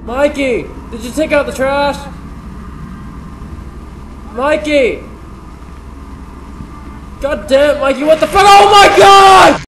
Mikey, did you take out the trash? Mikey! God damn it, Mikey, what the fuck? Oh my god!